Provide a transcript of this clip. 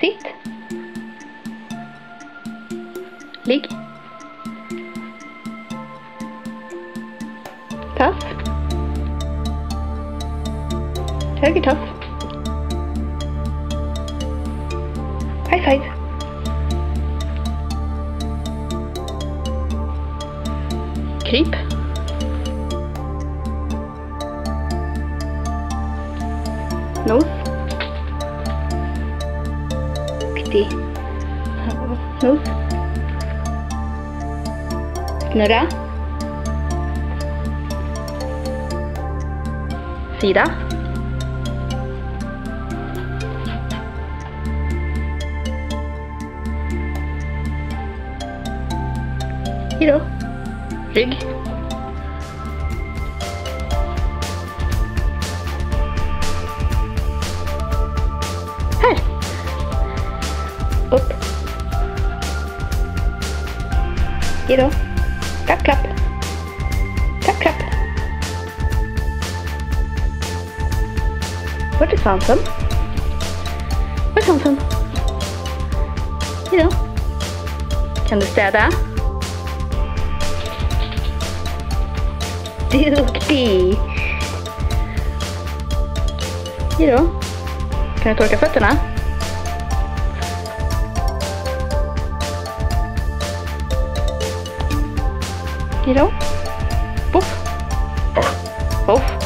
Sitt. Ligg. Tass. Høyre tass. High five. Kryp. Nos. Riktig. Nos. Snurra. Sida. Hiro. Rygg. Her. Opp. Hiro. Klapp, klapp. Klapp, klapp. Hvor er svansen? Hvor er svansen? Hiro. Kan du se det? Duktig! Hiro, kan jeg torka føttene? Hiro? Voff! Voff!